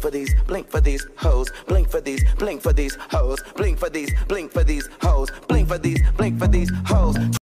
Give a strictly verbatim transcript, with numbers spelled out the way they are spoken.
for these, blink for these hoes, blink for these, blink for these hoes, blink for these, blink for these hoes, blink for these, blink for these hoes.